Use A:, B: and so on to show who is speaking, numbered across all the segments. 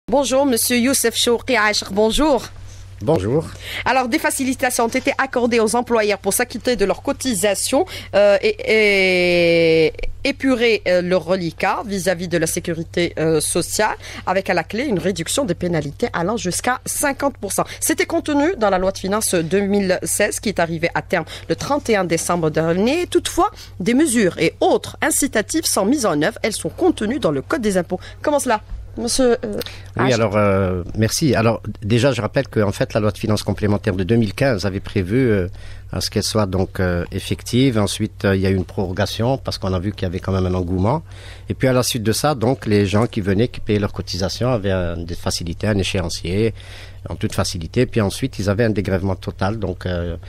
A: Bonjour, monsieur Youssef Chouki Aïchek, bonjour.
B: Bonjour.
A: Alors, des facilitations ont été accordées aux employeurs pour s'acquitter de leurs cotisations et épurer leur reliquat vis-à-vis de la sécurité sociale, avec à la clé une réduction des pénalités allant jusqu'à 50%. C'était contenu dans la loi de finances 2016 qui est arrivée à terme le 31 décembre dernier. Toutefois, des mesures et autres incitatives sont mises en œuvre. Elles sont contenues dans le Code des impôts. Comment cela ? Monsieur
B: oui, alors merci. Alors déjà, je rappelle que en fait, la loi de finances complémentaire de 2015 avait prévu à ce qu'elle soit donc effective. Ensuite, il y a eu une prorogation parce qu'on a vu qu'il y avait quand même un engouement. Et puis à la suite de ça, donc les gens qui venaient, qui payaient leurs cotisations, avaient des facilités, un échéancier en toute facilité. Puis ensuite, ils avaient un dégrèvement total, donc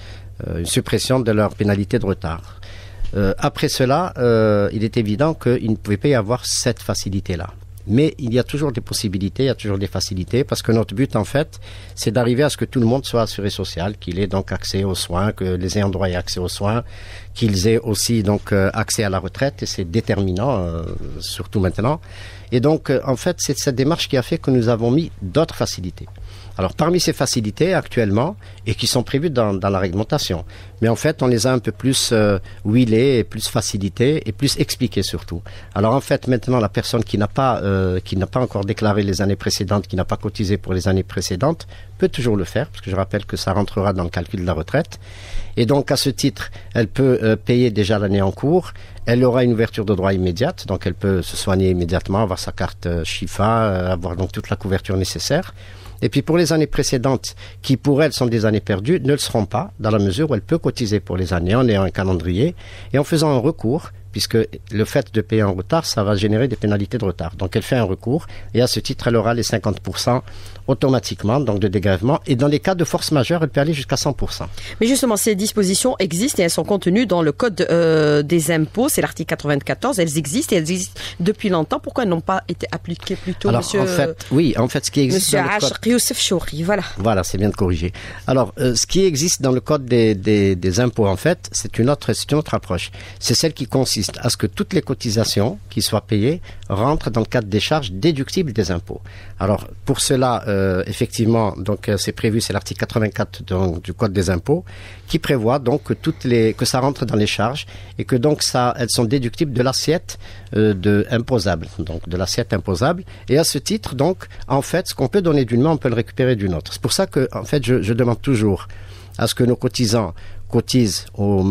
B: une suppression de leur pénalité de retard. Après cela, il est évident qu'il ne pouvait pas y avoir cette facilité-là. Mais il y a toujours des possibilités, il y a toujours des facilités, parce que notre but, en fait, c'est d'arriver à ce que tout le monde soit assuré social, qu'il ait donc accès aux soins, que les ayants droit aient accès aux soins, qu'ils aient aussi donc accès à la retraite, et c'est déterminant, surtout maintenant. Et donc, en fait, c'est cette démarche qui a fait que nous avons mis d'autres facilités. Alors, parmi ces facilités, actuellement, et qui sont prévues dans la réglementation, mais en fait, on les a un peu plus huilées, et plus facilitées, et plus expliquées surtout. Alors, en fait, maintenant, la personne qui n'a pas encore déclaré les années précédentes, qui n'a pas cotisé pour les années précédentes, peut toujours le faire, parce que je rappelle que ça rentrera dans le calcul de la retraite. Et donc, à ce titre, elle peut payer déjà l'année en cours. Elle aura une ouverture de droit immédiate, donc elle peut se soigner immédiatement, avoir sa carte Chifa, avoir donc toute la couverture nécessaire. Et puis pour les années précédentes, qui pour elle sont des années perdues, ne le seront pas, dans la mesure où elle peut cotiser pour les années en ayant un calendrier et en faisant un recours, puisque le fait de payer en retard, ça va générer des pénalités de retard. Donc elle fait un recours et à ce titre, elle aura les 50% automatiquement, donc de dégrèvement. Et dans les cas de force majeure, elle peut aller jusqu'à 100%.
A: Mais justement, ces dispositions existent et elles sont contenues dans le Code des impôts. C'est l'article 94. Elles existent et elles existent depuis longtemps. Pourquoi elles n'ont pas été appliquées plus tôt,
B: alors,
A: monsieur?
B: En fait, ce qui existe
A: monsieur
B: dans le
A: Aïchek Youssef Chouki, voilà.
B: Voilà, c'est bien de corriger. Alors, ce qui existe dans le Code des impôts, en fait, c'est une autre approche. C'est celle qui consiste à ce que toutes les cotisations qui soient payées rentrent dans le cadre des charges déductibles des impôts. Alors, pour cela, effectivement, donc c'est prévu, c'est l'article 84 du Code des impôts qui prévoit donc que ça rentre dans les charges et que donc elles sont déductibles de l'assiette imposable, donc de l'assiette imposable. Et à ce titre, donc, en fait, ce qu'on peut donner d'une main, on peut le récupérer d'une autre. C'est pour ça que, en fait, je demande toujours à ce que nos cotisants cotisent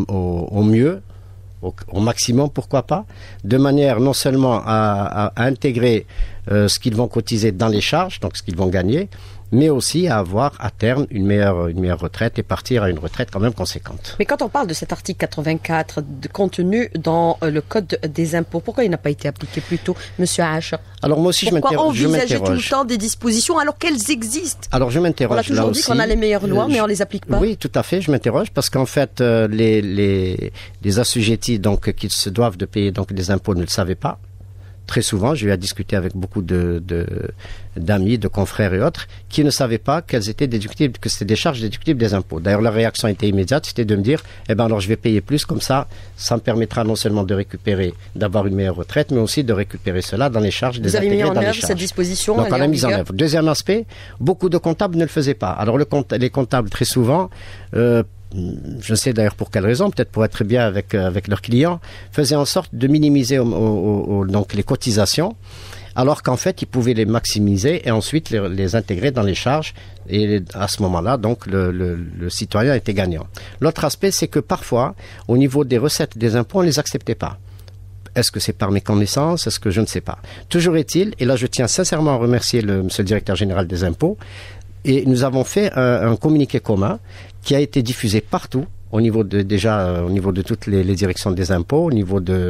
B: au mieux, au maximum, pourquoi pas, de manière non seulement à intégrer ce qu'ils vont cotiser dans les charges, donc ce qu'ils vont gagner, mais aussi à avoir à terme une meilleure retraite et partir à une retraite quand même conséquente.
A: Mais quand on parle de cet article 84 contenu dans le Code des impôts, pourquoi il n'a pas été appliqué plus tôt, monsieur Aïchek?
B: Alors moi aussi
A: pourquoi
B: je m'interroge.
A: envisager tout le temps des dispositions alors qu'elles existent?
B: Alors je m'interroge.
A: On a toujours dit qu'on a les meilleures lois, mais on les applique pas.
B: Oui, tout à fait, je m'interroge parce qu'en fait les assujettis donc qui se doivent de payer donc des impôts ne le savaient pas. Très souvent, j'ai eu à discuter avec beaucoup d'amis, de confrères et autres, qui ne savaient pas qu'elles étaient déductibles, que c'était des charges déductibles des impôts. D'ailleurs, leur réaction était immédiate, c'était de me dire, alors je vais payer plus, comme ça me permettra non seulement de récupérer, d'avoir une meilleure retraite, mais aussi de récupérer cela dans les charges,
A: Vous avez mis en œuvre cette disposition?
B: Donc, on l'a mise en œuvre. Deuxième aspect, beaucoup de comptables ne le faisaient pas. Alors, les comptables, très souvent, je ne sais d'ailleurs pour quelle raison, peut-être pour être bien avec leurs clients, faisaient en sorte de minimiser donc les cotisations, alors qu'en fait, ils pouvaient les maximiser et ensuite les intégrer dans les charges. Et à ce moment-là, donc, le citoyen était gagnant. L'autre aspect, c'est que parfois, au niveau des recettes des impôts, on ne les acceptait pas. Est-ce que c'est par méconnaissance? Est-ce que je ne sais pas? Toujours est-il, et là je tiens sincèrement à remercier monsieur le directeur général des impôts, et nous avons fait un communiqué commun qui a été diffusé partout, au niveau de toutes les directions des impôts, au niveau des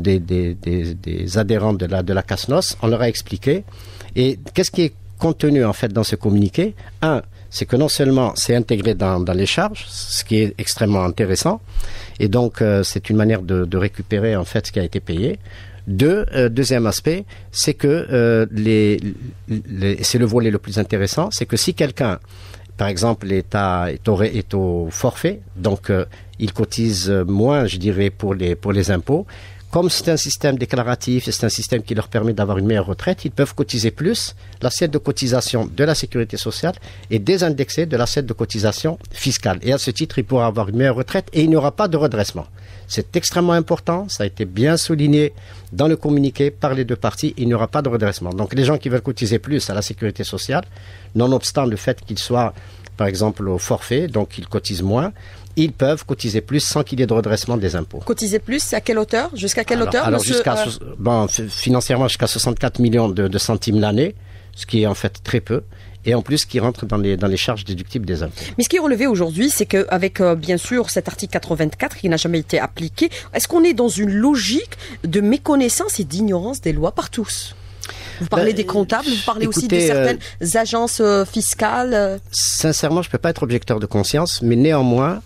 B: adhérents de la CASNOS. On leur a expliqué. Et qu'est-ce qui est contenu en fait dans ce communiqué? C'est que non seulement c'est intégré dans les charges, ce qui est extrêmement intéressant, et donc c'est une manière de récupérer en fait ce qui a été payé. Deuxième aspect, c'est que c'est le volet le plus intéressant, c'est que si quelqu'un, par exemple, est au forfait, donc il cotise moins, je dirais, pour les impôts. Comme c'est un système déclaratif et c'est un système qui leur permet d'avoir une meilleure retraite, ils peuvent cotiser plus. L'assiette de cotisation de la sécurité sociale est désindexée de l'assiette de cotisation fiscale. Et à ce titre, ils pourront avoir une meilleure retraite et il n'y aura pas de redressement. C'est extrêmement important, ça a été bien souligné dans le communiqué par les deux parties, il n'y aura pas de redressement. Donc les gens qui veulent cotiser plus à la sécurité sociale, nonobstant le fait qu'ils soient, par exemple, au forfait, donc ils cotisent moins, ils peuvent cotiser plus sans qu'il y ait de redressement des impôts.
A: Cotiser plus, à quelle hauteur? Jusqu'à quelle hauteur,
B: alors
A: monsieur,
B: financièrement, jusqu'à 64 millions de centimes l'année, ce qui est en fait très peu. Et en plus, qui rentre dans les charges déductibles des impôts.
A: Mais ce qui est relevé aujourd'hui, c'est qu'avec, bien sûr, cet article 84 qui n'a jamais été appliqué, est-ce qu'on est dans une logique de méconnaissance et d'ignorance des lois par tous? Vous parlez des comptables, vous parlez aussi de certaines agences fiscales.
B: Sincèrement, je ne peux pas être objecteur de conscience, mais néanmoins,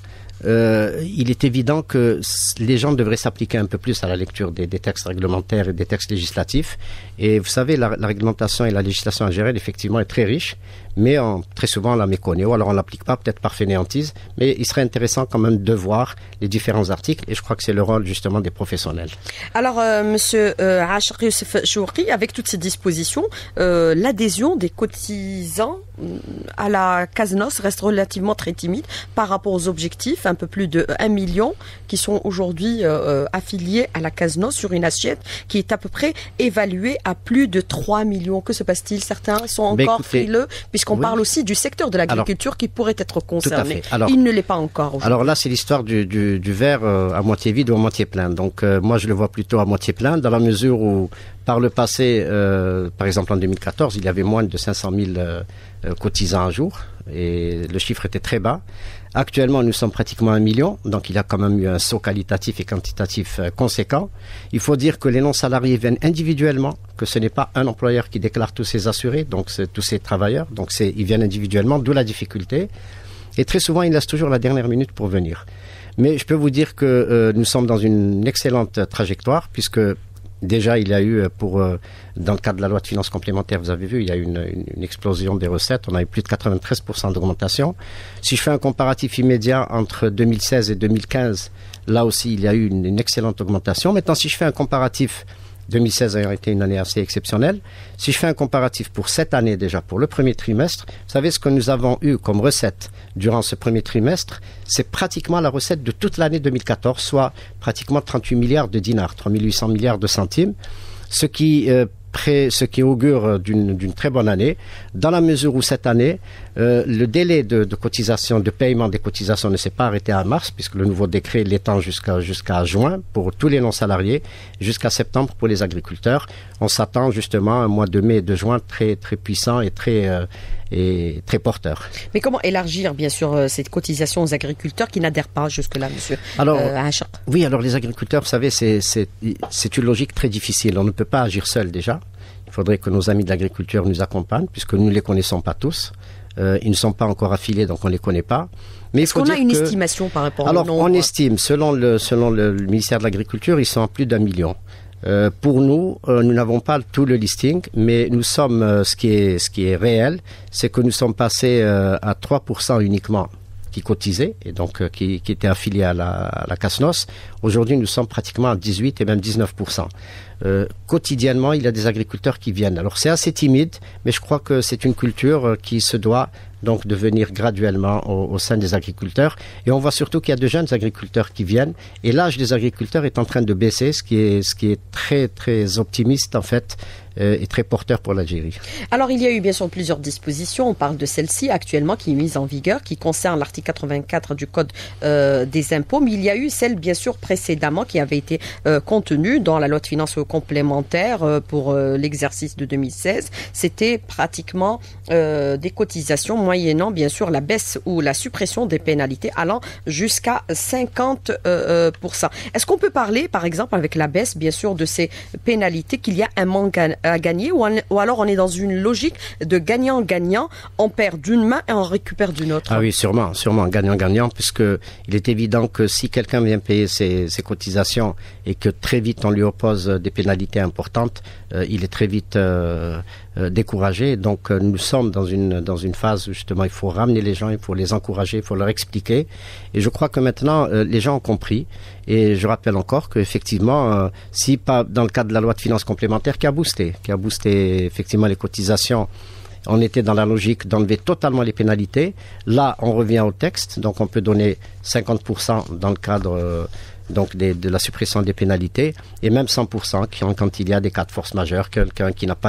B: il est évident que les gens devraient s'appliquer un peu plus à la lecture des textes réglementaires et des textes législatifs. Et vous savez, la réglementation et la législation algérienne, effectivement, est très riche, mais très souvent on la méconnaît, ou alors on ne l'applique pas, peut-être par fainéantise, mais il serait intéressant quand même de voir les différents articles, et je crois que c'est le rôle justement des professionnels.
A: Alors, monsieur Achar Youssef Chououri, avec toutes ces dispositions, l'adhésion des cotisants à la CASNOS reste relativement très timide par rapport aux objectifs, un peu plus de 1 million qui sont aujourd'hui affiliés à la CASNOS sur une assiette qui est à peu près évaluée à plus de 3 millions. Que se passe-t-il? Certains sont encore frileux, puisqu'on parle aussi du secteur de l'agriculture qui pourrait être concerné. Alors, il ne l'est pas encore aujourd'hui.
B: Alors là, c'est l'histoire du verre à moitié vide ou à moitié plein. Donc moi, je le vois plutôt à moitié plein, dans la mesure où, par le passé, par exemple en 2014, il y avait moins de 500 000 cotisants un jour, et le chiffre était très bas. Actuellement, nous sommes pratiquement à 1 million, donc il y a quand même eu un saut qualitatif et quantitatif conséquent. Il faut dire que les non-salariés viennent individuellement, que ce n'est pas un employeur qui déclare tous ses assurés, donc tous ses travailleurs, donc ils viennent individuellement, d'où la difficulté. Et très souvent, ils laissent toujours la dernière minute pour venir. Mais je peux vous dire que nous sommes dans une excellente trajectoire, puisque déjà, il y a eu, dans le cadre de la loi de finances complémentaires, vous avez vu, il y a eu une explosion des recettes. On a eu plus de 93% d'augmentation. Si je fais un comparatif immédiat entre 2016 et 2015, là aussi, il y a eu une excellente augmentation. Maintenant, si je fais un comparatif, 2016 ayant été une année assez exceptionnelle, si je fais un comparatif pour cette année déjà, pour le premier trimestre, vous savez ce que nous avons eu comme recette durant ce premier trimestre, c'est pratiquement la recette de toute l'année 2014, soit pratiquement 38 milliards de dinars, 3800 milliards de centimes, ce qui augure d'une très bonne année, dans la mesure où cette année, le délai de cotisation, de paiement des cotisations ne s'est pas arrêté à mars, puisque le nouveau décret l'étend jusqu'à juin pour tous les non-salariés, jusqu'à septembre pour les agriculteurs. On s'attend justement à un mois de mai et de juin très, très puissant et très porteur.
A: Mais comment élargir, bien sûr, cette cotisation aux agriculteurs qui n'adhèrent pas jusque-là, monsieur Achar?
B: Oui, alors les agriculteurs, vous savez, c'est une logique très difficile. On ne peut pas agir seul déjà. Il faudrait que nos amis de l'agriculture nous accompagnent, puisque nous ne les connaissons pas tous. Ils ne sont pas encore affiliés, donc on ne les connaît pas. Mais
A: est-ce qu'on a une estimation par rapport au nombre?
B: Alors, on estime, selon le ministère de l'Agriculture, ils sont à plus d'1 million. Pour nous, nous n'avons pas tout le listing, mais nous sommes, ce qui est réel, c'est que nous sommes passés à 3% uniquement qui cotisaient et donc qui étaient affiliés à la CASNOS. Aujourd'hui, nous sommes pratiquement à 18 et même 19%. Quotidiennement, il y a des agriculteurs qui viennent. Alors, c'est assez timide, mais je crois que c'est une culture qui se doit donc de venir graduellement au sein des agriculteurs. Et on voit surtout qu'il y a de jeunes agriculteurs qui viennent. Et l'âge des agriculteurs est en train de baisser, ce qui est très, très optimiste, en fait, et très porteur pour l'Algérie.
A: Alors, il y a eu bien sûr plusieurs dispositions. On parle de celle-ci actuellement qui est mise en vigueur, qui concerne l'article 84 du Code des impôts. Mais il y a eu celle, bien sûr, précédemment qui avait été contenue dans la loi de finances complémentaire pour l'exercice de 2016. C'était pratiquement des cotisations moyennant, bien sûr, la baisse ou la suppression des pénalités allant jusqu'à 50%. Est-ce qu'on peut parler, par exemple, avec la baisse, bien sûr, de ces pénalités, qu'il y a un manque à gagner ou alors on est dans une logique de gagnant-gagnant, on perd d'une main et on récupère d'une autre?
B: Ah oui, sûrement, gagnant-gagnant, puisque il est évident que si quelqu'un vient payer ses cotisations et que très vite on lui oppose des pénalités importantes, il est très vite découragés. Donc nous sommes dans une phase où justement il faut ramener les gens, il faut les encourager, il faut leur expliquer. Et je crois que maintenant les gens ont compris. Et je rappelle encore qu'effectivement, si pas dans le cadre de la loi de finances complémentaires qui a boosté effectivement les cotisations, on était dans la logique d'enlever totalement les pénalités. Là, on revient au texte, donc on peut donner 50% dans le cadre donc de la suppression des pénalités, et même 100% quand il y a des cas de force majeure, quelqu'un qui n'a pas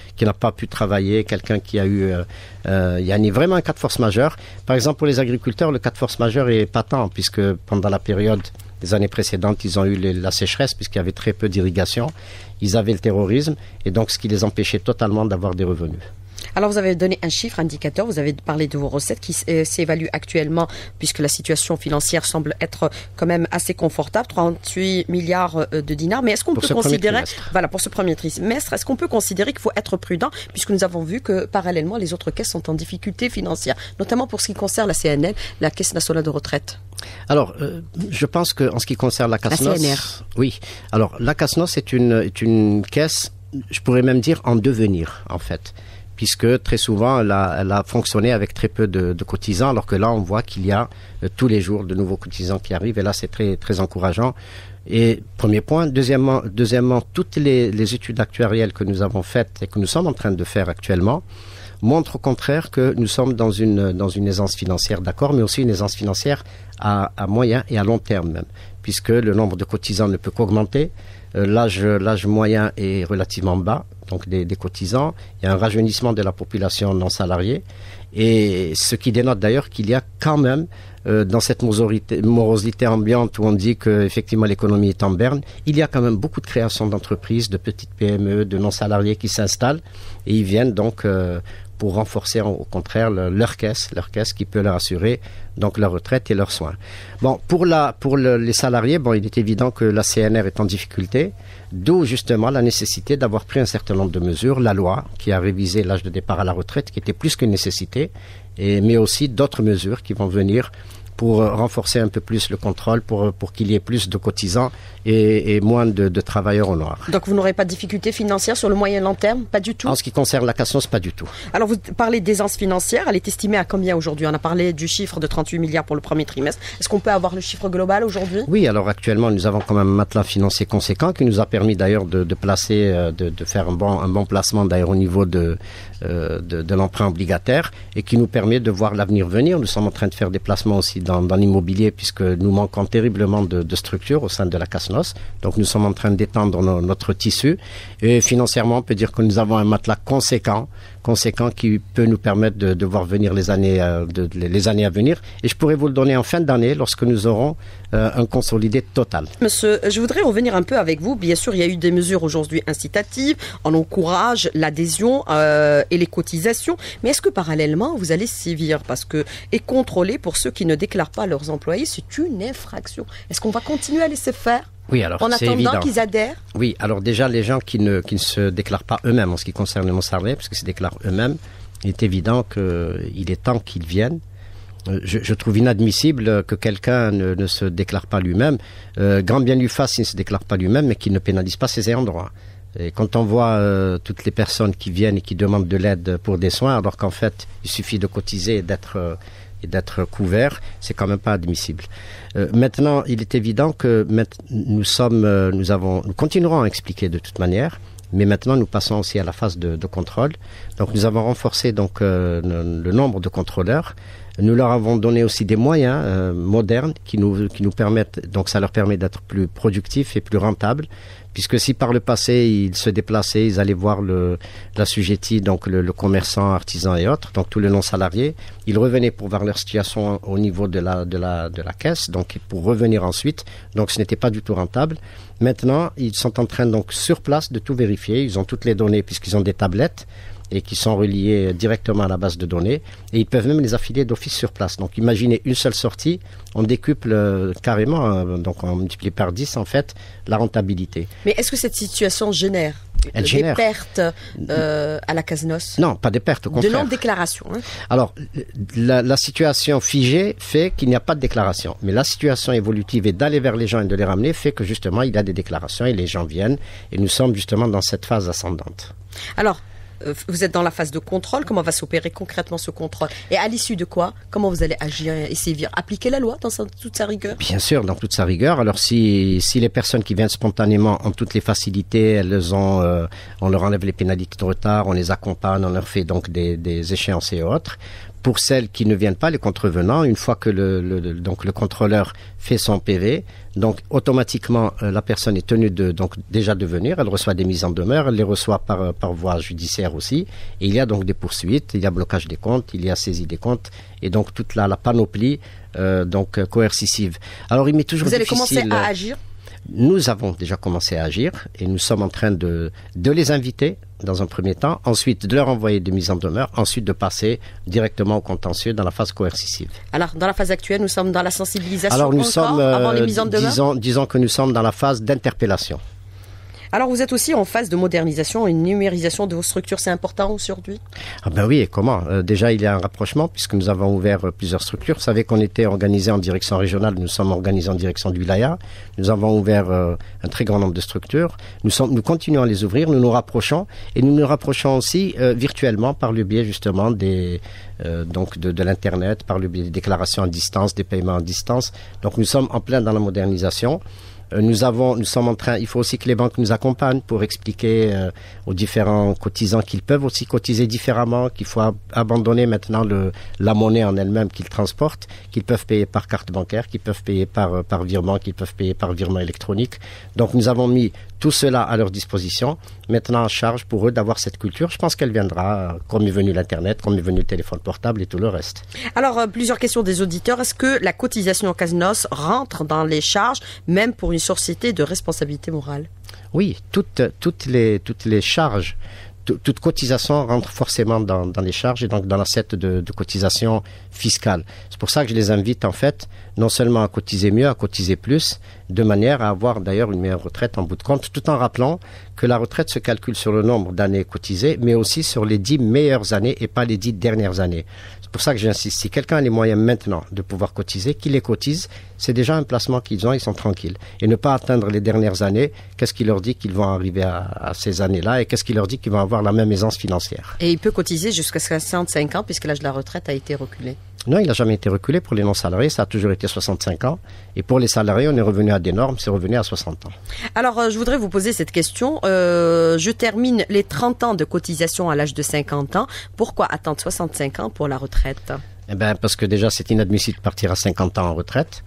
B: pu travailler, quelqu'un qui a eu il y a vraiment un cas de force majeure. Par exemple, pour les agriculteurs, le cas de force majeure est patent, puisque pendant la période des années précédentes, ils ont eu la sécheresse, puisqu'il y avait très peu d'irrigation, ils avaient le terrorisme, et donc ce qui les empêchait totalement d'avoir des revenus.
A: Alors, vous avez donné un chiffre indicateur, vous avez parlé de vos recettes qui s'évaluent actuellement, puisque la situation financière semble être quand même assez confortable, 38 milliards de dinars. Mais est-ce qu'on peut considérer, voilà, pour ce premier trimestre, est-ce qu'on peut considérer qu'il faut être prudent, puisque nous avons vu que parallèlement, les autres caisses sont en difficulté financière, notamment pour ce qui concerne la CNL, la Caisse nationale de retraite?
B: Alors, je pense qu'en ce qui concerne la CASNOS, oui. Alors, la CASNOS est une caisse, je pourrais même dire en devenir, en fait, puisque très souvent, elle a fonctionné avec très peu de cotisants, alors que là, on voit qu'il y a tous les jours de nouveaux cotisants qui arrivent, et là, c'est très, très encourageant. Et premier point. Deuxièmement, toutes les études actuarielles que nous avons faites et que nous sommes en train de faire actuellement montrent au contraire que nous sommes dans une aisance financière, d'accord, mais aussi une aisance financière à moyen et à long terme même, puisque le nombre de cotisants ne peut qu'augmenter. L'âge moyen est relativement bas, donc des cotisants. Il y a un rajeunissement de la population non salariée, et ce qui dénote d'ailleurs qu'il y a quand même dans cette morosité ambiante où on dit que effectivement l'économie est en berne, il y a quand même beaucoup de création d'entreprises, de petites PME, de non salariés qui s'installent, et ils viennent donc pour renforcer au contraire leur caisse qui peut leur assurer donc leur retraite et leurs soins. Bon, pour les salariés, bon, il est évident que la CNR est en difficulté, d'où justement la nécessité d'avoir pris un certain nombre de mesures, la loi qui a révisé l'âge de départ à la retraite, qui était plus qu'une nécessité, mais aussi d'autres mesures qui vont venir pour renforcer un peu plus le contrôle, pour qu'il y ait plus de cotisants et moins de travailleurs au noir.
A: Donc vous n'aurez pas de difficultés financières sur le moyen et long terme? Pas du tout?
B: En ce qui concerne la CASNOS, pas du tout.
A: Alors vous parlez d'aisance financière, elle est estimée à combien aujourd'hui? On a parlé du chiffre de 38 milliards pour le premier trimestre. Est-ce qu'on peut avoir le chiffre global aujourd'hui?
B: Oui, alors actuellement nous avons quand même un matelas financier conséquent qui nous a permis d'ailleurs de placer, de faire un bon placement d'ailleurs au niveau de l'emprunt obligataire, et qui nous permet de voir l'avenir venir. Nous sommes en train de faire des placements aussi dans l'immobilier, puisque nous manquons terriblement de structures au sein de la CASNOS. Donc nous sommes en train d'étendre notre tissu, et financièrement on peut dire que nous avons un matelas conséquent qui peut nous permettre de voir venir les années à venir. Et je pourrais vous le donner en fin d'année lorsque nous aurons un consolidé total.
A: Monsieur, je voudrais revenir un peu avec vous. Bien sûr, il y a eu des mesures aujourd'hui incitatives. On encourage l'adhésion et les cotisations. Mais est-ce que parallèlement, vous allez sévir et contrôler pour ceux qui ne déclarent pas leurs employés? C'est une infraction. Est-ce qu'on va continuer à laisser faire?
B: Oui, alors
A: en
B: c'est évident.
A: attendant qu'ils adhèrent?
B: Oui, alors déjà, les gens qui ne se déclarent pas eux-mêmes en ce qui concerne les non-salariés, parce qu'ils se déclarent eux-mêmes, il est évident qu'il est temps qu'ils viennent. Je trouve inadmissible que quelqu'un ne se déclare pas lui-même. Grand bien lui fasse s'il ne se déclare pas lui-même, mais qu'il ne pénalise pas ses ayants droit. Et quand on voit toutes les personnes qui viennent et qui demandent de l'aide pour des soins, alors qu'en fait, il suffit de cotiser et d'être couvert, c'est quand même pas admissible. Maintenant, il est évident que nous continuerons à expliquer de toute manière, mais maintenant nous passons aussi à la phase de contrôle. Donc nous avons renforcé le nombre de contrôleurs. Nous leur avons donné aussi des moyens modernes qui nous permettent, donc ça leur permet d'être plus productifs et plus rentables, puisque si par le passé ils se déplaçaient, ils allaient voir l'assujetti, donc le commerçant, artisan et autres, donc tous les non-salariés, ils revenaient pour voir leur situation au niveau de la caisse, donc pour revenir ensuite, donc ce n'était pas du tout rentable. Maintenant, ils sont en train donc sur place de tout vérifier, ils ont toutes les données puisqu'ils ont des tablettes et qui sont reliés directement à la base de données, et ils peuvent même les affilier d'office sur place. Donc imaginez une seule sortie, on décuple carrément, donc on multiplie par 10 en fait la rentabilité.
A: Mais est-ce que cette situation génère des pertes à la CASNOS? Non,
B: pas des pertes, au contraire.
A: De non-déclaration.
B: Alors, la situation figée fait qu'il n'y a pas de déclaration. Mais la situation évolutive et d'aller vers les gens et de les ramener fait que justement il y a des déclarations et les gens viennent, et nous sommes justement dans cette phase ascendante.
A: Alors, vous êtes dans la phase de contrôle. Comment va s'opérer concrètement ce contrôle? Et à l'issue de quoi, comment vous allez agir et sévir? Appliquer la loi dans toute sa rigueur?
B: Bien sûr, dans toute sa rigueur. Alors si les personnes qui viennent spontanément ont toutes les facilités, elles ont, on leur enlève les pénalités de retard, on les accompagne, on leur fait donc des échéances et autres. Pour celles qui ne viennent pas, les contrevenants, une fois que donc le contrôleur fait son PV, donc automatiquement la personne est tenue donc déjà de venir, elle reçoit des mises en demeure, elle les reçoit par voie judiciaire aussi, et il y a donc des poursuites, il y a blocage des comptes, il y a saisie des comptes, et donc toute la panoplie donc coercitive. Alors il m'est toujours difficile.
A: Vous allez commencer à agir?
B: Nous avons déjà commencé à agir et nous sommes en train de les inviter dans un premier temps, ensuite de leur envoyer des mises en demeure, ensuite de passer directement au contentieux dans la phase coercitive.
A: Alors, dans la phase actuelle, nous sommes dans la sensibilisation.
B: Alors, nous sommes,
A: avant les mises en demeure.
B: disons que nous sommes dans la phase d'interpellation.
A: Alors, vous êtes aussi en phase de modernisation et numérisation de vos structures. C'est important aujourd'hui?
B: Ah ben oui, et comment? Déjà, il y a un rapprochement puisque nous avons ouvert plusieurs structures. Vous savez qu'on était organisé en direction régionale, nous sommes organisés en direction du wilaya. Nous avons ouvert un très grand nombre de structures. Nous continuons à les ouvrir, nous nous rapprochons et nous nous rapprochons aussi virtuellement par le biais justement donc de l'internet, par le biais des déclarations à distance, des paiements à distance. Donc nous sommes en plein dans la modernisation. Nous sommes en train, il faut aussi que les banques nous accompagnent pour expliquer aux différents cotisants qu'ils peuvent aussi cotiser différemment, qu'il faut abandonner maintenant la monnaie en elle-même qu'ils transportent, qu'ils peuvent payer par carte bancaire, qu'ils peuvent payer par virement, qu'ils peuvent payer par virement électronique. Donc nous avons mis tout cela à leur disposition. Maintenant, en charge pour eux d'avoir cette culture. Je pense qu'elle viendra, comme est venu l'Internet, comme est venu le téléphone portable et tout le reste. Alors,
A: plusieurs questions des auditeurs. Est-ce que la cotisation Casinos rentre dans les charges, même pour une société de responsabilité morale?
B: Oui, toutes les charges, toute cotisation rentre forcément dans les charges et donc dans l'assiette de cotisation fiscale. C'est pour ça que je les invite en fait, non seulement à cotiser mieux, à cotiser plus, de manière à avoir d'ailleurs une meilleure retraite en bout de compte, tout en rappelant que la retraite se calcule sur le nombre d'années cotisées, mais aussi sur les 10 meilleures années et pas les 10 dernières années. C'est pour ça que j'insiste, si quelqu'un a les moyens maintenant de pouvoir cotiser, qu'il les cotise, c'est déjà un placement qu'ils ont, ils sont tranquilles. Et ne pas atteindre les dernières années, qu'est-ce qui leur dit qu'ils vont arriver à ces années-là et qu'est-ce qui leur dit qu'ils vont avoir la même aisance financière.
A: Et il peut cotiser jusqu'à 65 ans puisque l'âge de la retraite a été reculé?
B: Non, il n'a jamais été reculé. Pour les non-salariés, ça a toujours été 65 ans. Et pour les salariés, on est revenu à des normes, c'est revenu à 60 ans.
A: Alors, je voudrais vous poser cette question. Je termine les 30 ans de cotisation à l'âge de 50 ans. Pourquoi attendre 65 ans pour la retraite?
B: Eh bien, parce que déjà, c'est inadmissible de partir à 50 ans en retraite.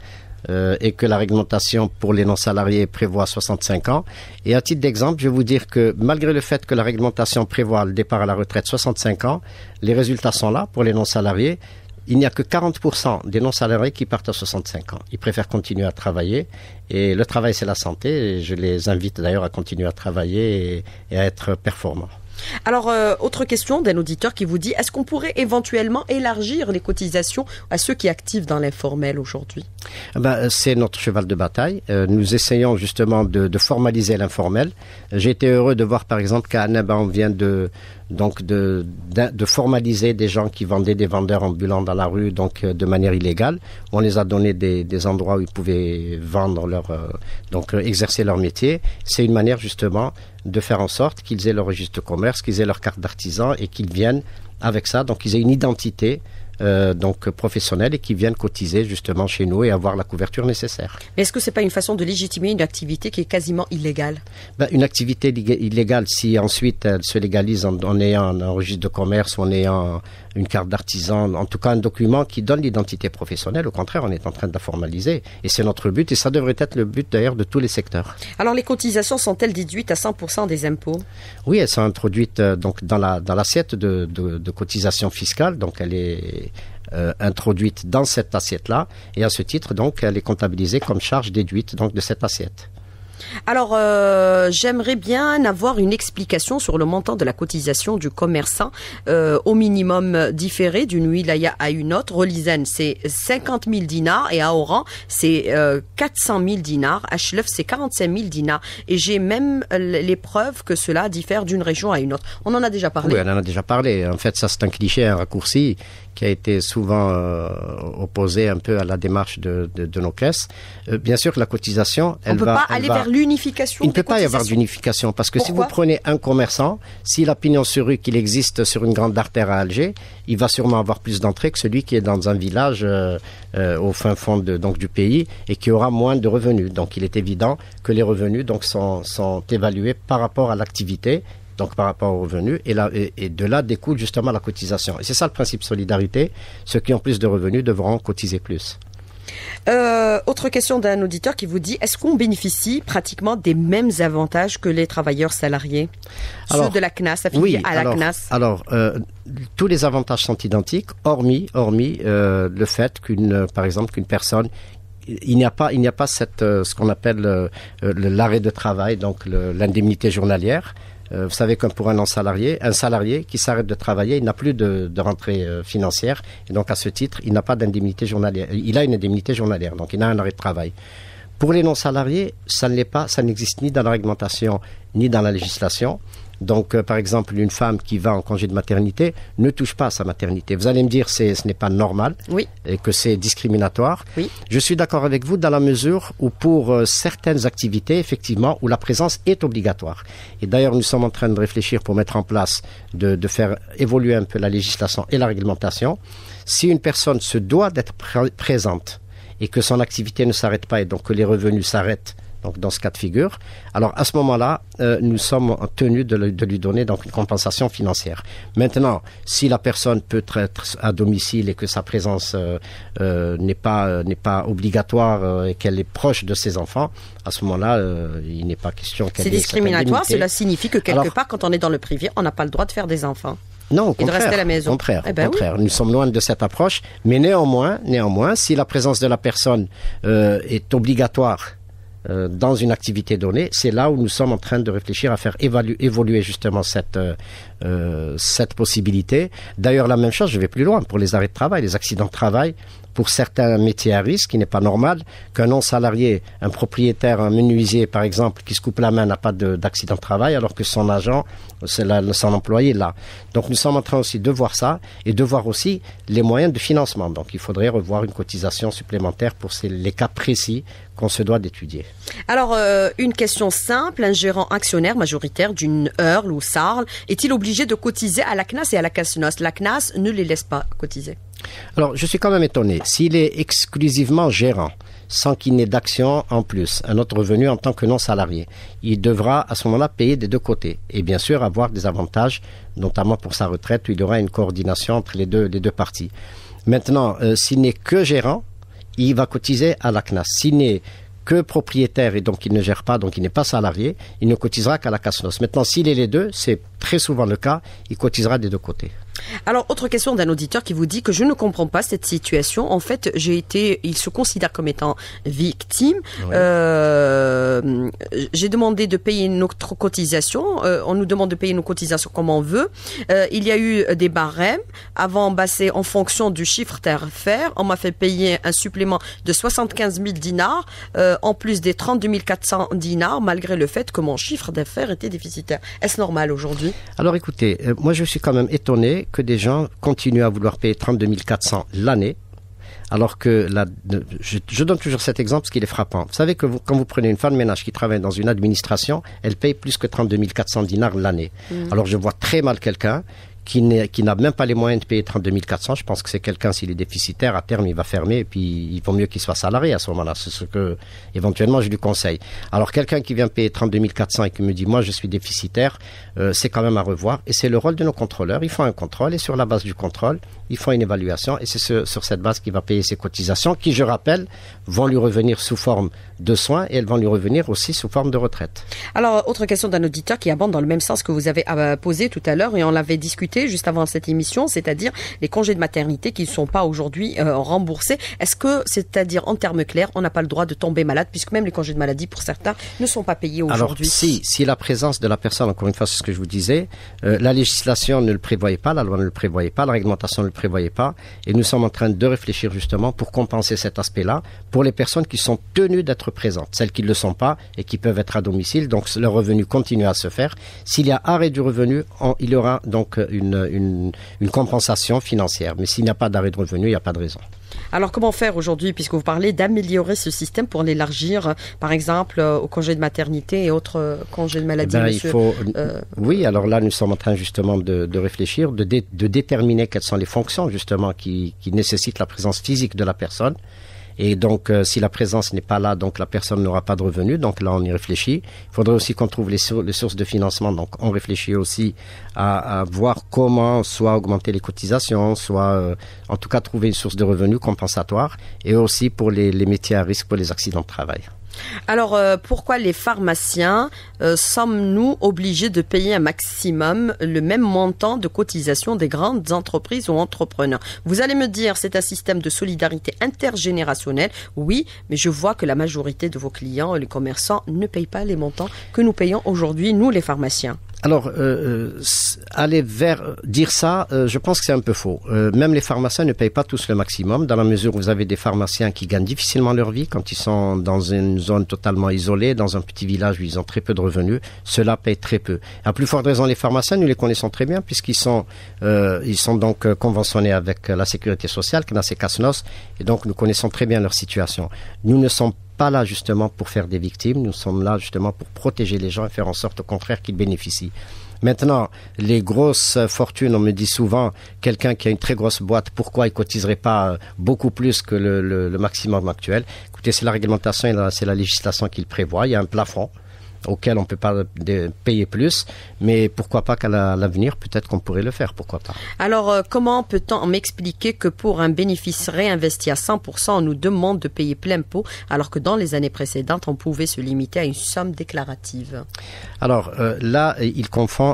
B: Et que la réglementation pour les non-salariés prévoit 65 ans. Et à titre d'exemple, je vais vous dire que malgré le fait que la réglementation prévoit le départ à la retraite 65 ans, les résultats sont là pour les non-salariés. Il n'y a que 40% des non-salariés qui partent à 65 ans. Ils préfèrent continuer à travailler. Et le travail, c'est la santé. Et je les invite d'ailleurs à continuer à travailler et à être performants.
A: Alors, autre question d'un auditeur qui vous dit, est-ce qu'on pourrait éventuellement élargir les cotisations à ceux qui activent dans l'informel aujourd'hui?
B: C'est notre cheval de bataille. Nous essayons justement de formaliser l'informel. J'ai été heureux de voir par exemple qu'à Annaba, on vient de formaliser des gens qui vendaient des vendeurs ambulants dans la rue, donc de manière illégale. On les a donné des endroits où ils pouvaient vendre exercer leur métier. C'est une manière justement de faire en sorte qu'ils aient leur registre de commerce, qu'ils aient leur carte d'artisan et qu'ils viennent avec ça, donc ils aient une identité professionnels et qui viennent cotiser justement chez nous et avoir la couverture nécessaire.
A: Mais est-ce que c'est pas une façon de légitimer une activité qui est quasiment illégale?
B: Une activité illégale, si ensuite elle se légalise en ayant un registre de commerce, en ayant une carte d'artisan, en tout cas un document qui donne l'identité professionnelle, au contraire, on est en train de la formaliser. Et c'est notre but et ça devrait être le but d'ailleurs de tous les secteurs.
A: Alors les cotisations sont-elles déduites à 100% des impôts?
B: Oui, elles sont introduites donc dans l'assiette de cotisation fiscale, donc elle est introduite dans cette assiette-là et à ce titre, donc, elle est comptabilisée comme charge déduite donc de cette assiette.
A: Alors, j'aimerais bien avoir une explication sur le montant de la cotisation du commerçant au minimum différé d'une wilaya à une autre. Relizane, c'est 50 000 dinars et à Oran, c'est 400 000 dinars. À Chlef, c'est 45 000 dinars. Et j'ai même les preuves que cela diffère d'une région à une autre. On en a déjà parlé.
B: Oui, on en a déjà parlé. En fait, ça, c'est un cliché, un raccourci qui a été souvent opposé un peu à la démarche de nos caisses. Bien sûr que la cotisation,
A: elle va... On ne peut pas aller vers l'unification?
B: Il ne peut pas y avoir d'unification parce que si vous prenez un commerçant, s'il a pignon sur rue, qu'il existe sur une grande artère à Alger, il va sûrement avoir plus d'entrées que celui qui est dans un village au fin fond du pays et qui aura moins de revenus. Donc il est évident que les revenus sont évalués par rapport à l'activité, donc par rapport aux revenus, et de là découle justement la cotisation. Et c'est ça le principe solidarité. Ceux qui ont plus de revenus devront cotiser plus.
A: Autre question d'un auditeur qui vous dit, est-ce qu'on bénéficie pratiquement des mêmes avantages que les travailleurs salariés? Ceux de la CNAS, affiliés à la CNAS?
B: Alors, tous les avantages sont identiques, hormis le fait par exemple, qu'une personne, il n'y a pas ce qu'on appelle l'arrêt de travail, donc l'indemnité journalière. Vous savez, comme pour un salarié qui s'arrête de travailler, il n'a plus de rentrée financière. Et donc, à ce titre, il n'a pas d'indemnité journalière. Il a une indemnité journalière, donc il a un arrêt de travail. Pour les non-salariés, ça ne l'est pas, ça n'existe ni dans la réglementation, ni dans la législation. Donc, par exemple, une femme qui va en congé de maternité ne touche pas à sa maternité. Vous allez me dire ce n'est pas normal et que c'est discriminatoire. Oui. Je suis d'accord avec vous dans la mesure où pour certaines activités, effectivement, où la présence est obligatoire. Et d'ailleurs, nous sommes en train de réfléchir pour mettre en place, de faire évoluer un peu la législation et la réglementation. Si une personne se doit d'être présente et que son activité ne s'arrête pas et donc que les revenus s'arrêtent, donc dans ce cas de figure, alors à ce moment-là, nous sommes tenus de lui donner donc une compensation financière. Maintenant, si la personne peut être à domicile et que sa présence n'est pas obligatoire et qu'elle est proche de ses enfants, à ce moment-là, il n'est pas question qu'elle ait cette indemnité.
A: C'est discriminatoire, cela signifie que quelque part, quand on est dans le privé, on n'a pas le droit de faire des enfants.
B: Non, au contraire,
A: de rester à la maison.
B: Au contraire. Nous sommes loin de cette approche, mais néanmoins, si la présence de la personne est obligatoire dans une activité donnée, c'est là où nous sommes en train de réfléchir à faire évoluer justement cette possibilité. D'ailleurs, la même chose, je vais plus loin, pour les arrêts de travail, les accidents de travail, pour certains métiers à risque, il n'est pas normal qu'un non-salarié, un propriétaire, un menuisier par exemple, qui se coupe la main n'a pas d'accident de travail alors que son agent, son employé là. Donc nous sommes en train aussi de voir ça et de voir aussi les moyens de financement. Donc il faudrait revoir une cotisation supplémentaire pour les cas précis qu'on se doit d'étudier.
A: Alors, une question simple, un gérant actionnaire majoritaire d'une Earl ou Sarl est-il obligé de cotiser à la CNAS et à la CASNOS? La CNAS ne les laisse pas cotiser.
B: Alors, je suis quand même étonné. S'il est exclusivement gérant, sans qu'il n'ait d'action en plus, un autre revenu en tant que non-salarié, il devra à ce moment-là payer des deux côtés. Et bien sûr, avoir des avantages, notamment pour sa retraite, où il y aura une coordination entre les deux parties. Maintenant, s'il n'est que gérant, il va cotiser à la CNAS. S'il n'est que propriétaire et donc il ne gère pas, donc il n'est pas salarié, il ne cotisera qu'à la CASNOS. Maintenant, s'il est les deux, c'est très souvent le cas, il cotisera des deux côtés.
A: Alors, autre question d'un auditeur qui vous dit que je ne comprends pas cette situation. En fait, il se considère comme étant victime. Oui. J'ai demandé de payer notre cotisation. On nous demande de payer nos cotisations comme on veut. Il y a eu des barèmes. Avant, c'est en fonction du chiffre d'affaires. On m'a fait payer un supplément de 75 000 dinars, en plus des 32 400 dinars, malgré le fait que mon chiffre d'affaires était déficitaire. Est-ce normal aujourd'hui?
B: Alors écoutez, moi je suis quand même étonné que des gens continuent à vouloir payer 32 400 l'année, alors que je donne toujours cet exemple parce qu'il est frappant. Vous savez que quand vous prenez une femme de ménage qui travaille dans une administration, elle paye plus que 32 400 dinars l'année. Alors je vois très mal quelqu'un qui n'a même pas les moyens de payer 32 400. Je pense que c'est quelqu'un, s'il est déficitaire, à terme, il va fermer et puis il vaut mieux qu'il soit salarié à ce moment-là. C'est ce que, éventuellement, je lui conseille. Alors, quelqu'un qui vient payer 32 400 et qui me dit, moi, je suis déficitaire, c'est quand même à revoir. Et c'est le rôle de nos contrôleurs. Ils font un contrôle et sur la base du contrôle, ils font une évaluation et c'est sur cette base qu'il va payer ses cotisations qui, je rappelle, vont lui revenir sous forme de soins et elles vont lui revenir aussi sous forme de retraite.
A: Alors, autre question d'un auditeur qui aborde dans le même sens que vous avez posé tout à l'heure et on l'avait discuté juste avant cette émission, c'est-à-dire les congés de maternité qui ne sont pas aujourd'hui remboursés. Est-ce que, c'est-à-dire en termes clairs, on n'a pas le droit de tomber malade puisque même les congés de maladie pour certains ne sont pas payés aujourd'hui?
B: Alors, si la présence de la personne, encore une fois, c'est ce que je vous disais, la législation ne le prévoyait pas, la loi ne le prévoyait pas, la réglementation ne le prévoyait pas et nous sommes en train de réfléchir justement pour compenser cet aspect-là pour les personnes qui sont tenues d'être présentes, celles qui ne le sont pas et qui peuvent être à domicile, donc leur revenu continue à se faire. S'il y a arrêt du revenu, il y aura donc une compensation financière. Mais s'il n'y a pas d'arrêt de revenu, il n'y a pas de raison.
A: Alors, comment faire aujourd'hui, puisque vous parlez d'améliorer ce système pour l'élargir, par exemple, au congé de maternité et autres congés de maladie, monsieur?
B: Oui, alors là, nous sommes en train justement de réfléchir, de déterminer quelles sont les fonctions justement qui nécessitent la présence physique de la personne. Et donc, si la présence n'est pas là, donc la personne n'aura pas de revenus. Donc là, on y réfléchit. Il faudrait aussi qu'on trouve les sources de financement. Donc, on réfléchit aussi à voir comment soit augmenter les cotisations, soit en tout cas trouver une source de revenus compensatoire. Et aussi pour les métiers à risque, pour les accidents de travail.
A: Alors, pourquoi les pharmaciens sommes-nous obligés de payer un maximum le même montant de cotisation des grandes entreprises ou entrepreneurs? Vous allez me dire, c'est un système de solidarité intergénérationnelle. Oui, mais je vois que la majorité de vos clients, les commerçants, ne payent pas les montants que nous payons aujourd'hui, nous les pharmaciens.
B: Alors, aller vers dire ça, je pense que c'est un peu faux. Même les pharmaciens ne payent pas tous le maximum, dans la mesure où vous avez des pharmaciens qui gagnent difficilement leur vie quand ils sont dans une zone totalement isolée, dans un petit village où ils ont très peu de revenus. Cela paye très peu. À plus forte raison, les pharmaciens, nous les connaissons très bien puisqu'ils sont donc conventionnés avec la sécurité sociale, CNAS et CASNOS, et donc nous connaissons très bien leur situation. Nous ne sommes pas là justement pour faire des victimes, nous sommes là justement pour protéger les gens et faire en sorte au contraire qu'ils bénéficient. Maintenant, les grosses fortunes, on me dit souvent, quelqu'un qui a une très grosse boîte, pourquoi il cotiserait pas beaucoup plus que le maximum actuel? Écoutez, c'est la réglementation et c'est la législation qui le prévoit, il y a un plafond auquel on ne peut pas payer plus, mais pourquoi pas qu'à l'avenir, peut-être qu'on pourrait le faire, pourquoi pas.
A: Alors, comment peut-on m'expliquer que pour un bénéfice réinvesti à 100%, on nous demande de payer plein pot, alors que dans les années précédentes, on pouvait se limiter à une somme déclarative?
B: Alors, là, il confond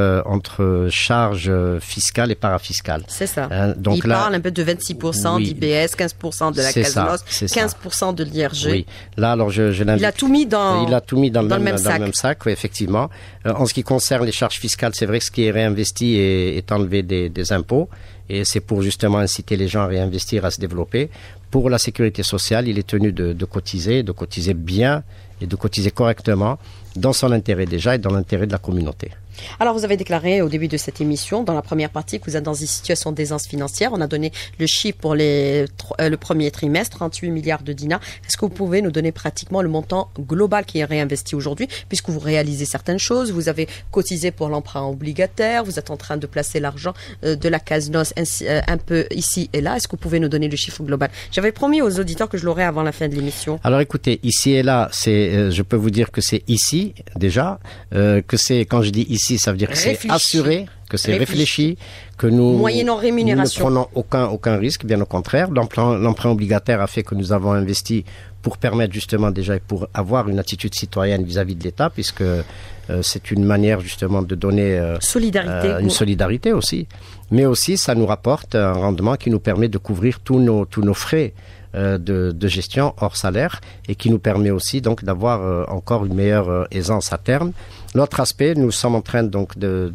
B: entre charges fiscales et parafiscales.
A: C'est ça.
B: Donc
A: il parle un peu de 26%
B: oui,
A: d'IBS, 15% de la CASNOS, 15% de l'IRG.
B: Oui. Là, alors, je l'invite.
A: Il a tout mis dans
B: le même sac, oui, effectivement. En ce qui concerne les charges fiscales, c'est vrai que ce qui est réinvesti est enlevé des impôts et c'est pour justement inciter les gens à réinvestir, à se développer. Pour la sécurité sociale, il est tenu de cotiser bien et de cotiser correctement dans son intérêt déjà et dans l'intérêt de la communauté.
A: Alors, vous avez déclaré au début de cette émission, dans la première partie, que vous êtes dans une situation d'aisance financière. On a donné le chiffre pour le premier trimestre, 38 milliards de dinars. Est-ce que vous pouvez nous donner pratiquement le montant global qui est réinvesti aujourd'hui, puisque vous réalisez certaines choses, vous avez cotisé pour l'emprunt obligataire, vous êtes en train de placer l'argent de la CASNOS un peu ici et là. Est-ce que vous pouvez nous donner le chiffre global? J'avais promis aux auditeurs que je l'aurais avant la fin de l'émission.
B: Alors écoutez, ici et là, je peux vous dire que c'est ici déjà, que c'est, quand je dis ici, ça veut dire que c'est assuré, que c'est réfléchi, que nous ne prenons aucun risque, bien au contraire. L'emprunt obligataire a fait que nous avons investi pour permettre justement déjà et pour avoir une attitude citoyenne vis-à-vis de l'État, puisque c'est une manière justement de donner une solidarité aussi. Mais aussi, ça nous rapporte un rendement qui nous permet de couvrir tous nos frais de gestion hors salaire et qui nous permet aussi donc d'avoir encore une meilleure aisance à terme. L'autre aspect, nous sommes en train donc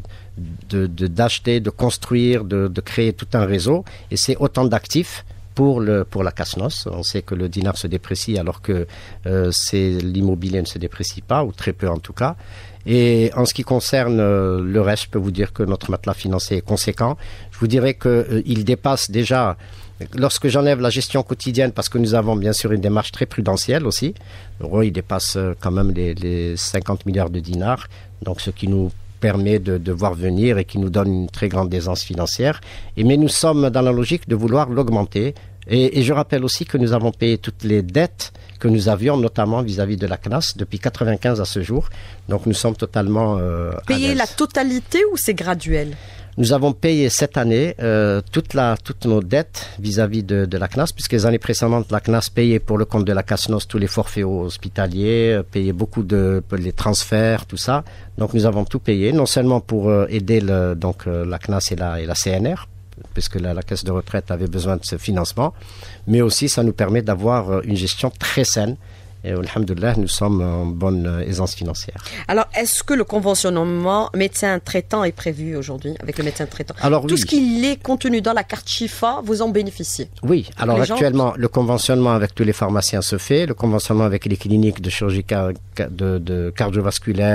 B: d'acheter, de construire, de créer tout un réseau et c'est autant d'actifs pour la CASNOS. On sait que le dinar se déprécie alors que l'immobilier ne se déprécie pas, ou très peu en tout cas. Et en ce qui concerne le reste, je peux vous dire que notre matelas financier est conséquent. Je vous dirais qu'il dépasse déjà, lorsque j'enlève la gestion quotidienne, parce que nous avons bien sûr une démarche très prudentielle aussi, il dépasse quand même les 50 milliards de dinars, donc ce qui nous permet de voir venir et qui nous donne une très grande aisance financière. Mais nous sommes dans la logique de vouloir l'augmenter. Et je rappelle aussi que nous avons payé toutes les dettes que nous avions, notamment vis-à-vis de la CNAS, depuis 1995 à ce jour. Donc nous sommes totalement
A: Payer la totalité ou c'est graduel?
B: Nous avons payé cette année toutes nos dettes vis-à-vis de la CNAS, puisque les années précédentes, la CNAS payait pour le compte de la CASNOS tous les forfaits hospitaliers, payait beaucoup les transferts, tout ça. Donc nous avons tout payé, non seulement pour aider la CNAS et la CNR, puisque la caisse de retraite avait besoin de ce financement, mais aussi ça nous permet d'avoir une gestion très saine. Et alhamdoulilah, nous sommes en bonne aisance financière.
A: Alors, est-ce que le conventionnement médecin traitant est prévu aujourd'hui avec le médecin traitant?
B: Alors,
A: tout ce qui est contenu dans la carte Chifa, vous en bénéficiez?
B: Oui. Alors, actuellement, le conventionnement avec tous les pharmaciens se fait. Le conventionnement avec les cliniques de chirurgie de cardiovasculaire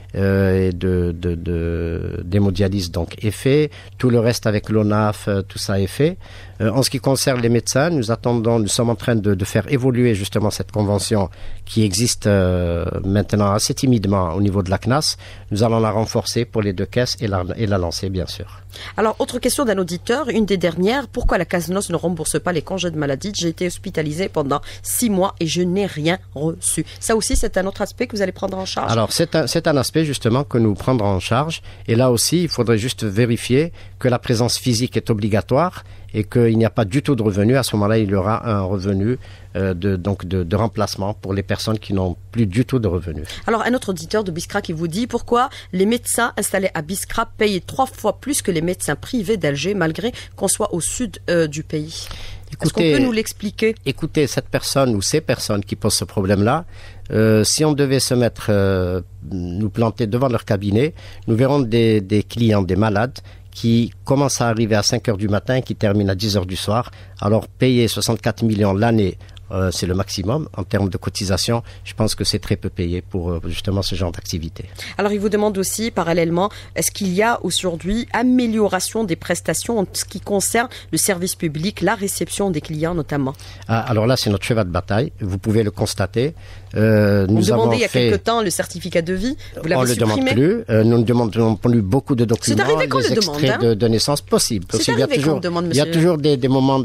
B: et d'hémodialyse donc est fait. Tout le reste avec l'ONAF, tout ça est fait. En ce qui concerne les médecins, nous sommes en train de faire évoluer justement cette convention qui existe maintenant assez timidement au niveau de la CNAS. Nous allons la renforcer pour les deux caisses et la lancer, bien sûr.
A: Alors, autre question d'un auditeur, une des dernières. Pourquoi la CASNOS ne rembourse pas les congés de maladie? J'ai été hospitalisé pendant 6 mois et je n'ai rien reçu. Ça aussi, c'est un autre aspect que vous allez prendre en charge?
B: Alors, c'est un aspect justement que nous prendrons en charge. Et là aussi, il faudrait juste vérifier que la présence physique est obligatoire et qu'il n'y a pas du tout de revenu. À ce moment-là, il y aura un revenu de remplacement pour les personnes qui n'ont plus du tout de revenus.
A: Alors, un autre auditeur de Biskra qui vous dit pourquoi les médecins installés à Biskra payent 3 fois plus que les médecins privés d'Alger, malgré qu'on soit au sud du pays. Est-ce qu'on peut nous l'expliquer?
B: Écoutez, cette personne ou ces personnes qui posent ce problème-là, si on devait se mettre, nous planter devant leur cabinet, nous verrons des clients, des malades, qui commencent à arriver à 5 heures du matin et qui terminent à 10 heures du soir. Alors, payer 64 millions l'année, c'est le maximum en termes de cotisation. Je pense que c'est très peu payé pour justement ce genre d'activité.
A: Alors, il vous demande aussi, parallèlement, est-ce qu'il y a aujourd'hui amélioration des prestations en ce qui concerne le service public, la réception des clients notamment?
B: Alors là, c'est notre cheval de bataille. Vous pouvez le constater.
A: On demandait il y a quelque temps le certificat de vie. Vous l'avez supprimé?
B: On ne le demande plus. Nous ne demandons plus beaucoup de documents.
A: C'est arrivé quand
B: les extraits de naissance possible.
A: C'est arrivé quand on demande, monsieur?
B: Il y a toujours des moments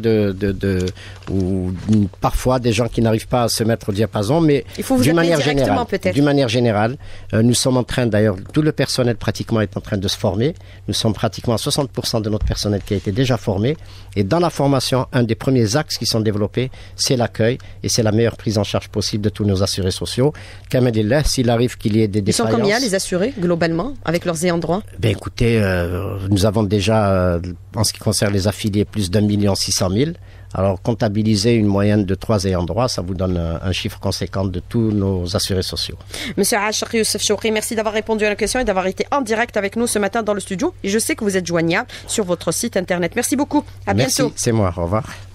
B: où parfois des gens qui n'arrivent pas à se mettre au diapason, mais d'une manière générale, nous sommes en train, d'ailleurs, tout le personnel pratiquement est en train de se former. Nous sommes pratiquement à 60% de notre personnel qui a été déjà formé. Et dans la formation, un des premiers axes qui sont développés, c'est l'accueil et c'est la meilleure prise en charge possible de tous nos assurés sociaux. Kamedillah, s'il arrive qu'il y ait des défaillances...
A: Ils sont combien les assurés, globalement, avec leurs ayants droit?
B: Ben écoutez, nous avons déjà, en ce qui concerne les affiliés, plus d'1 600 000. Alors, comptabiliser une moyenne de 3 ayants droit, ça vous donne un chiffre conséquent de tous nos assurés sociaux.
A: Monsieur Achari Youssef Choukri, merci d'avoir répondu à la question et d'avoir été en direct avec nous ce matin dans le studio. Et je sais que vous êtes joignable sur votre site internet. Merci beaucoup. À bientôt.
B: Merci, c'est moi. Au revoir.